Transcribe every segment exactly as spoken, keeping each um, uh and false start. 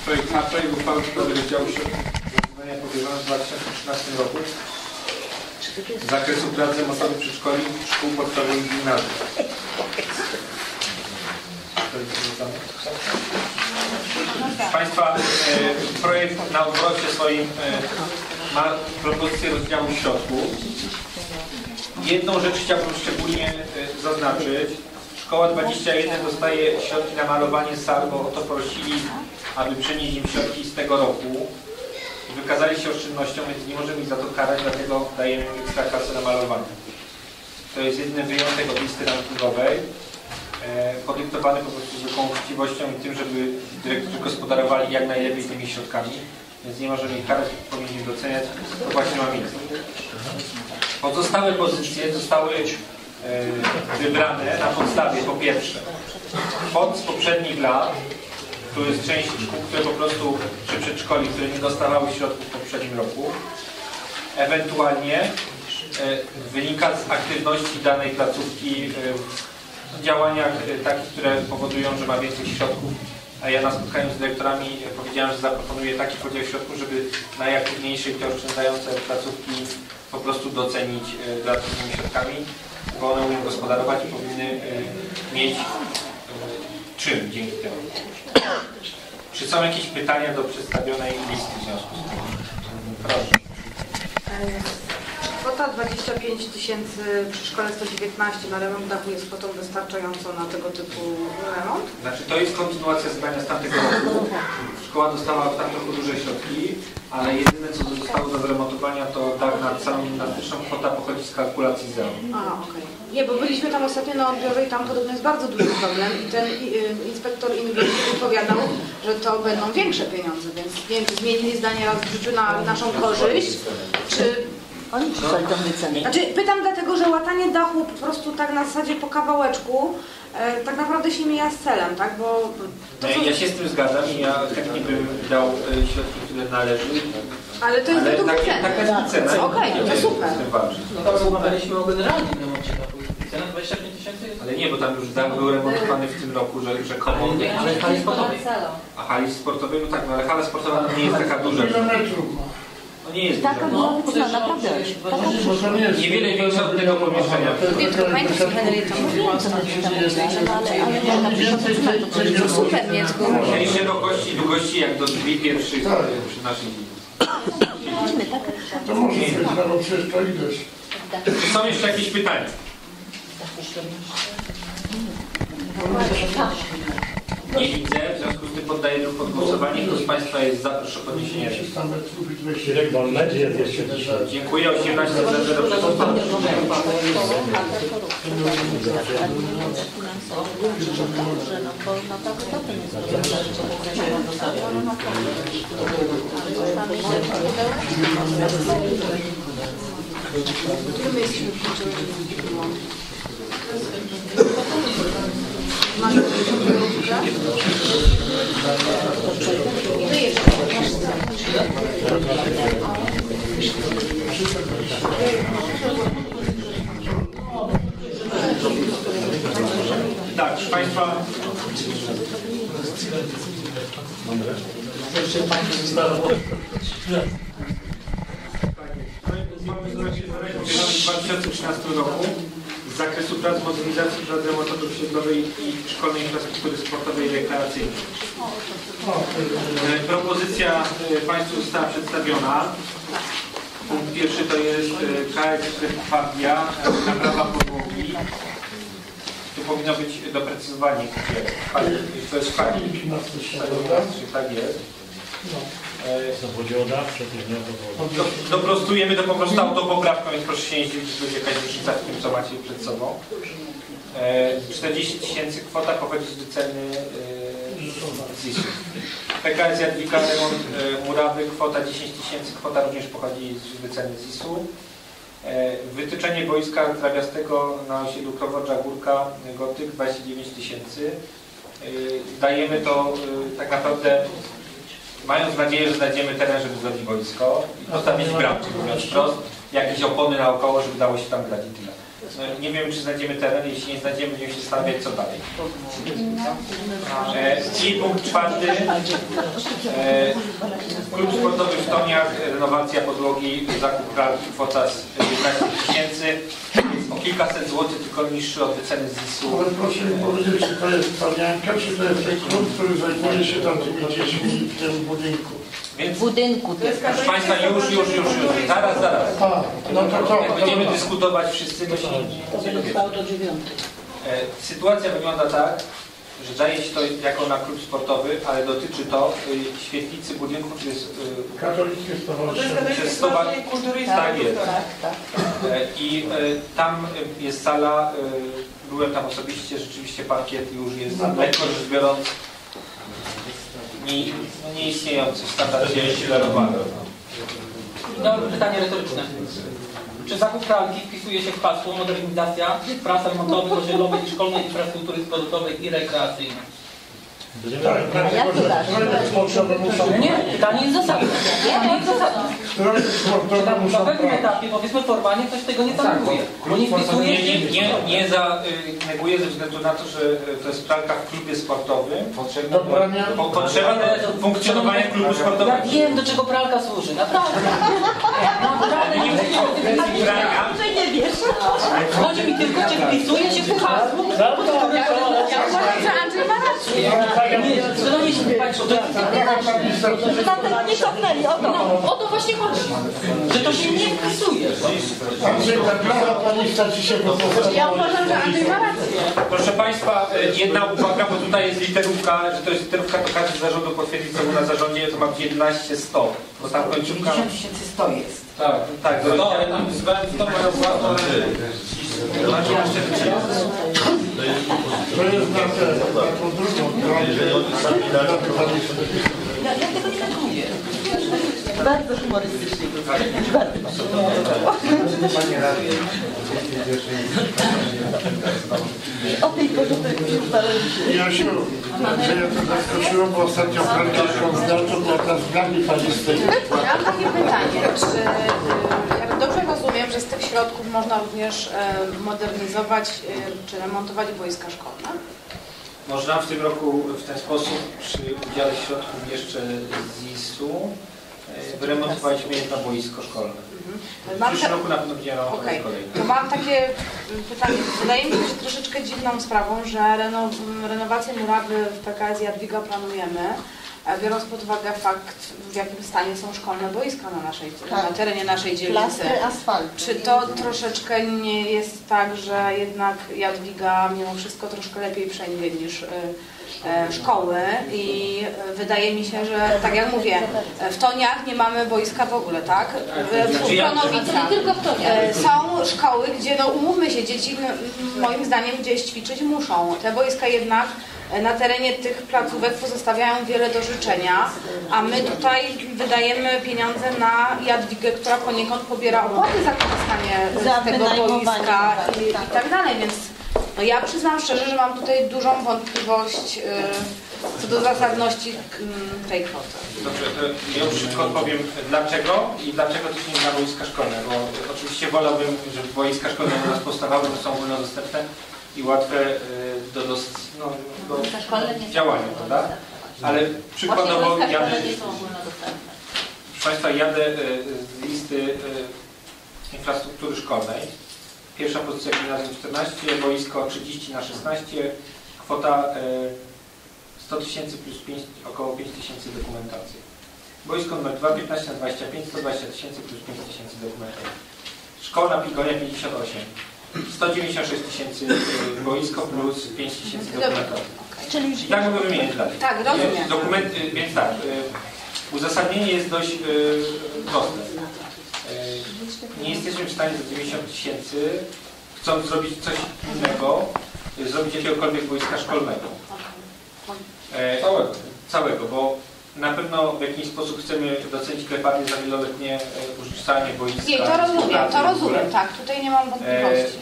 Projekt A, projekt uchwały w sprawie rozdziału środków powierzono w dwa tysiące trzynastym roku z zakresu prac remontowych przedszkoli, szkół podstawowych i gimnazjów. Proszę Państwa, e, projekt na obrocie swoim e, ma propozycję rozdziału środków. Jedną rzecz chciałbym szczególnie e, zaznaczyć. Szkoła dwadzieścia jeden dostaje środki na malowanie sal, bo o to prosili, aby przynieść im środki z tego roku. Wykazali się oszczędnością, więc nie możemy ich za to karać, dlatego dajemy im ekstra kasę na malowanie. To jest jedyny wyjątek od listy rankingowej, e, podyktowany po prostu zwykłą uczciwością i tym, żeby dyrektorzy gospodarowali jak najlepiej tymi środkami, więc nie możemy ich karać, powinniśmy doceniać, to właśnie ma miejsce. Pozostałe pozycje zostały e, wybrane na podstawie, po pierwsze, kwot z poprzednich lat. Tu jest część szkół, które po prostu, czy przedszkoli, które nie dostawały środków w poprzednim roku. Ewentualnie e, wynika z aktywności danej placówki e, w działaniach e, takich, które powodują, że ma więcej środków. A ja na spotkaniu z dyrektorami e, powiedziałem, że zaproponuję taki podział środków, żeby najaktywniejsze i te oszczędzające placówki po prostu docenić e, dodatkowymi środkami, bo one umieją gospodarować i powinny e, mieć e, czym dzięki temu. Czy są jakieś pytania do przedstawionej listy w związku z tym? Proszę. Kwota dwadzieścia pięć tysięcy przy szkole sto dziewiętnaście na remont dachu jest kwotą wystarczającą na tego typu remont? Znaczy to jest kontynuacja zadania z tamtego roku. Szkoła dostała w tamtym roku duże środki, ale jedyne co zostało do wyremontowania to dach nad salą gimnastyczną. Kwota pochodzi z kalkulacji zero. A, okej. Okay. Nie, bo byliśmy tam ostatnio na odbiorze i tam podobno jest bardzo duży problem i ten inspektor inwestycji powiadał, że to będą większe pieniądze, więc nie wiem, czy zmienili zdanie raz w życiu na naszą korzyść, czy... Oni przysłali tą wycenę. Znaczy, pytam dlatego, że łatanie dachu po prostu tak na zasadzie po kawałeczku e, tak naprawdę się mija z celem, tak? Bo to, co... Ja się z tym zgadzam i ja chętnie bym dał e, środki, które należy. Ale to jest ale według takie, ceny. taka jest cena. Okej, okay, to super. No to rozmawialiśmy o generalnym remoncie dachu. Cena dwadzieścia pięć tysięcy jest? Ale nie, bo tam już dach był remontowany w tym roku, że, że komorny. Ale, ale hali sportowej. A hali sportowej, no tak, no ale hala sportowa nie jest taka duża. No nie jest Taka duża. była wycena, naprawdę. Niewiele większa od tego pomieszczenia. Pamiętam, co Henryka mówiła ostatnio. To super, więc go... Czyli szerokości i długości jak do drzwi pierwszych przy naszej linii. To może być nawet wszystko ileś. Czy są jeszcze jakieś pytania? Nie widzę, w związku z tym poddaję to pod głosowanie. Kto z Państwa jest za, proszę o podniesienie ręki. Dziękuję. osiemnaście za zero przeciwko. Tak, proszę Państwa. W dwa tysiące trzynastym roku z zakresu prac modernizacji prac remontowych osiedlowej i szkolnej infrastruktury sportowej i rekreacyjnej. Propozycja Państwu została przedstawiona. Punkt pierwszy to jest K S Fabia, naprawa podłogi. Tu powinno być doprecyzowanie, gdzie to jest fakt. Tak jest. Doprostujemy to po prostu autopoprawką, więc proszę się nie zdziwić, że będzie jakaś różnica w tym, co macie przed sobą. czterdzieści tysięcy kwota pochodzi z wyceny z Z I S-u. P K S Jadwiga, remont murawy, kwota dziesięć tysięcy, kwota również pochodzi z wyceny z I S u. Wytyczenie boiska trawiastego na osiedlu Krowodża Górka, Gotyk, dwadzieścia dziewięć tysięcy. Dajemy to tak naprawdę, mając nadzieję, że znajdziemy teren, żeby zrobić boisko i postawić bramki, mówiąc wprost, jakieś opony naokoło, żeby dało się tam grać i tyle. E, Nie wiemy, czy znajdziemy teren. Jeśli nie znajdziemy, będziemy się zastanawiać, co dalej. E, I punkt czwarty. E, Klub sportowy w Toniach, renowacja podłogi, zakup pralki, kwota jedenaście tysięcy. Jest o kilkaset złotych, tylko niższy od wyceny z Z I S-u. Ale proszę mi powiedzieć, czy to jest Tonianka, czy to jest ten klub, który zajmuje się tamtymi dziećmi w tym budynku? Więc, W budynku też. proszę Państwa, już, już, już, już. Zaraz, zaraz. A, no to to. Jak będziemy dyskutować wszyscy, to się nie dowiemy. do dziewiątej. E, Sytuacja wygląda tak, że daje się to jako na klub sportowy, ale dotyczy to y, świetlicy budynku, czy jest y, Katolickie stowarzyszenie. przez stowarzyszenie kultury. Tak jest. Tak, tak. E, I y, tam y, jest sala, y, byłem tam osobiście, rzeczywiście parkiet już jest lekko rzecz biorąc nie, no nieistniejący w standardzie tolerowany. No, pytanie retoryczne. Czy zakup pralki wpisuje się w hasło modernizacja prac remontowych, osiedlowej i szkolnej infrastruktury sportowej i rekreacyjnej? Tak, A jak to dasz? Nie, pytanie jest zasadne. Nie, jest zasadne. Strony sportowe Na muszą pewnym brać. etapie, powiedzmy, formalnie ktoś tego nie zaneguje. Bo nie wpisuje Nie, się... nie, nie, nie za, y, neguję ze względu na to, że y, to jest pralka w klubie sportowym. Do brania. Po, potrzeba do funkcjonowania klubu sportowego. Ja wiem, do czego pralka służy, naprawdę. Naprawdę nie wiem. Pralka. nie wiesz. Chodzi mi tylko, czy wpisuje się w hasło, pod którym... Ja uważam, że Andrzej ma rację. Nie, szanowni Państwo, to Dlatego nie cofnęli, o to. no, o to właśnie chodzi. Że to się nie wpisuje. Andrzej, ta prawa planista ci się wypowiada. Ja uważam, że Andrzej ma rację. Proszę Państwa, y, jedna uwaga, bo tutaj jest literówka, że to jest literówka, to każdy z zarządu potwierdzi, co był na zarządzie, to ma jedenaście sto. Bo tam końcówka... tysięcy sto jest. Tak, tak. To, No, ale tam to mają własną To jest na tę, na tą drugą stronę. Ja, ja tego nie neguję. Bardzo humorystycznie. O tej porze to już zależy. Jasiu, że ja to zaskoczyło, bo ostatnio pralkę szkolną była ta z blagi palistej. Ja mam takie pytanie, czy y, jak dobrze rozumiem, że z tych środków można również y, modernizować y, czy remontować boiska szkolne? Można w tym roku w ten sposób przy udziale środków jeszcze z Z I S-u e, wyremontowaliśmy jedno boisko szkolne. W Mam przyszłym te- roku na pewno będzie remontować Okej, kolejne. to mam takie pytanie. Wydaje mi się troszeczkę dziwną sprawą, że reno, renowację murawy w P K S Jadwiga planujemy, a biorąc pod uwagę fakt, w jakim stanie są szkolne boiska na, naszej, Tak. na terenie naszej dzielnicy. Plastry, asfalt. Czy to troszeczkę nie jest tak, że jednak Jadwiga mimo wszystko troszkę lepiej przejdzie niż y, e, szkoły i e, wydaje mi się, że tak jak mówię, e, w Toniach nie mamy boiska w ogóle, tak? W, w Kronowicach. tylko w Toniach. E, Są szkoły, gdzie no umówmy się, dzieci no, moim zdaniem gdzieś ćwiczyć muszą. Te boiska jednak e, na terenie tych placówek pozostawiają wiele do życzenia, a my tutaj wydajemy pieniądze na Jadwigę, która poniekąd pobiera opłaty za korzystanie Za z tego wynajmowanie, boiska tak, i, tak. i tak dalej, więc no ja przyznam szczerze, że mam tutaj dużą wątpliwość y, co do zasadności y, tej kwoty. Dobrze, to ja już szybko odpowiem dlaczego i dlaczego też nie na boiska szkolne, bo oczywiście wolałbym, żeby boiska szkolne u nas powstawały, bo są ogólnodostępne i łatwe y, do, do, no, do działania, prawda? Ale przykładowo jadę, proszę Państwa, jadę y, z listy y, infrastruktury szkolnej. Pierwsza pozycja gimnazjum czternaście, boisko trzydzieści na szesnaście, kwota y, sto tysięcy plus pięć, około pięć tysięcy dokumentacji. Boisko numer dwa, piętnaście na dwadzieścia pięć, sto dwadzieścia tysięcy plus pięć tysięcy dokumentacji. Szkolna Pigonia pięćdziesiąt osiem, sto dziewięćdziesiąt sześć tysięcy y, boisko plus pięć tysięcy dokumentacji. Czyli I tak mogę wymieniać dalej. Tak, rozumiem. Dokument, y, więc tak, y, uzasadnienie jest dość y, proste. Y, nie jesteśmy w stanie za dziewięćdziesiąt tysięcy, chcąc zrobić coś innego, y, zrobić jakiegokolwiek boiska szkolnego. Y, całego. Całego, bo na pewno w jakiś sposób chcemy docenić Kleparnię za wieloletnie y, użyczanie boiska. Nie, to rozumiem, współpracy to w ogóle. rozumiem, tak, tutaj nie mam wątpliwości.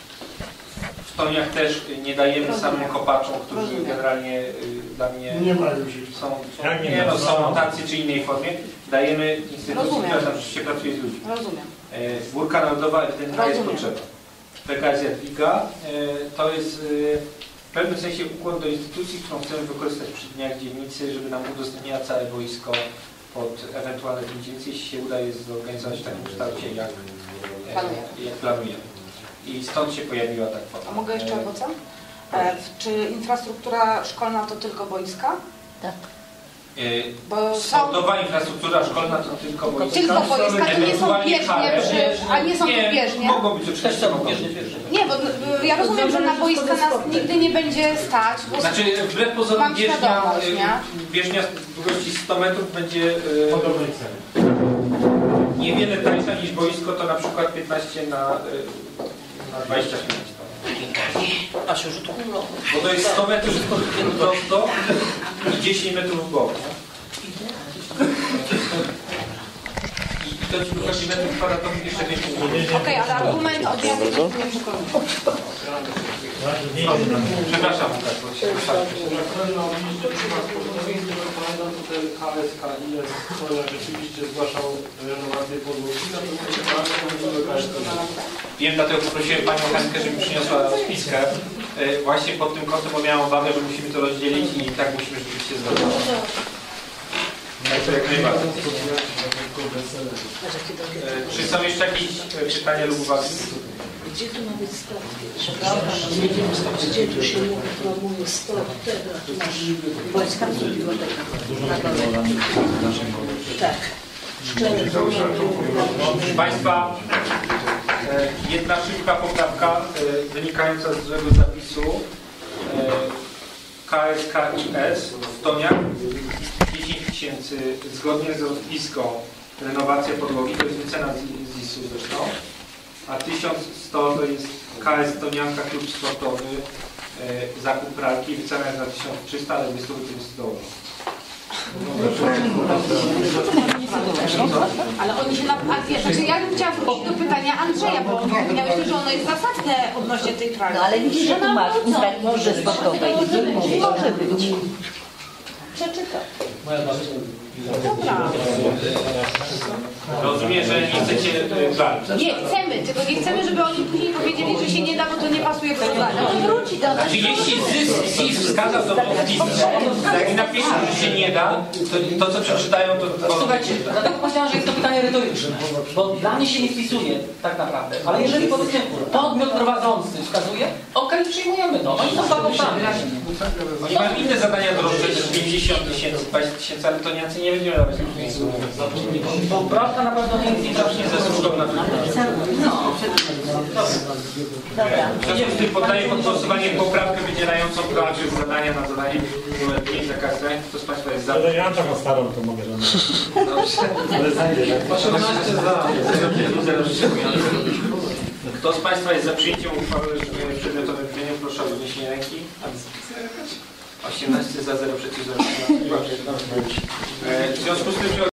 W Toniach też nie dajemy Rozumiem. samym kopaczom, którzy Rozumiem. generalnie y, dla mnie Nie ma już ich. są, Jak nie nie ma? no, są tacy czy innej formie. Dajemy instytucji, Rozumiem. która tam rzeczywiście pracuje z ludźmi. Rozumiem. E, Górka Narodowa ewidentnie jest Rozumiem. potrzeba. P K S Jadwiga. To jest w pewnym sensie ukłon do instytucji, którą chcemy wykorzystać przy dniach dzielnicy, żeby nam udostępniła całe wojsko pod ewentualne dni dzielnicy, jeśli się uda je zorganizować w takim kształcie, jak, jak planujemy. I stąd się pojawiła ta kwota. A mogę jeszcze owoce? E, czy infrastruktura szkolna to tylko boiska? Tak. Bo Sportowa infrastruktura szkolna to tylko boiska. Tylko boiska i nie są bieżnie, przy, a nie są tu bieżnie. Mogą być oczywiście. Nie, bo ja rozumiem, że na boiska nas nigdy nie będzie stać. Bo Znaczy, wbrew pozorom mam bieżnia, świadomość, nie? bieżnia z długości sto metrów będzie W e, podobnej cenie. niewiele tańsza niż boisko, to na przykład piętnaście na, e, na dwadzieścia pięć. A się rzut kulą. Bo to jest sto metrów prosto i dziesięć metrów w bok. I to ci wychodzi metrów kwadratowych jeszcze więcej. Okej, ale argument odjazdu nie przekonuje. Przepraszam, Łukasz, bo się ruszałem. Pamiętam tutaj K S K I S, który rzeczywiście zgłaszał renowację podłogi, natomiast Wiem, dlatego poprosiłem Panią Henkę, żeby przyniosła rozpiskę. E, właśnie pod tym kątem, bo miałam obawę, że musimy to rozdzielić i tak musimy rzeczywiście zrobić. Tak, to jak najbardziej. E, czy są jeszcze jakieś e, pytania lub uwagi? Gdzie tu ma być stop? Gdzie tu się promuje stop? Tego, tu masz wojska z biblioteka. Tak. Szczerze, Proszę Państwa, e, jedna szybka poprawka e, wynikająca z złego zapisu e, K S K I S w Toniach dziesięć tysięcy zgodnie z rozpiską renowacja podłogi, to jest wycena z, z zisu zresztą, a tysiąc sto to jest K S Tonianka klub sportowy, e, zakup pralki, wycena jest na tysiąc trzysta, ale jest to z dołu. Ale oni się na... A wiesz, znaczy ja bym chciała wrócić do pytania Andrzeja, bo ja myślę, że ono jest zasadne odnośnie tej pralki. No ale widzisz, że tu masz infrastrukturze sportowej. Nie może być. Przeczytam. Dobra. Rozumiem, że nie chcecie pralki. Nie chcemy, tylko nie chcemy, żeby oni później powiedzieli, że się nie da, bo to nie pasuje do zadania. On wróci do nas. Znaczy, jeśli zysk Z I S wskaza to w wpisce, jak napiszą, że się nie da, to, to co przeczytają, to... to... Słuchajcie, dlatego powiedziałem, że jest to pytanie retoryczne, bo dla mnie się nie wpisuje tak naprawdę, ale jeżeli powiedzmy podmiot prowadzący wskazuje, okej, przyjmujemy to, oni są zakończeni. Oni mają inne zadania droższe niż pięćdziesiąt tysięcy, dwadzieścia tysięcy, ale to Niemcy nie będziemy dawać w miejscu. Prawda na pewno nie jest Strasznie zasłużą na przykład. Dobra. W związku z tym poddaję pod głosowanie poprawkę wydzielającą pralkę z zadania na zadanie numer pięć za każde. Kto z Państwa jest za? Ale ja taką starą to mogę robić. Ale znajdę, tak? osiemnaście za. Kto z Państwa jest za przyjęciem uchwały w przedmiotowym brzmieniu? Proszę o podniesienie ręki. osiemnaście za, zero przeciw, zero. W związku z tym, że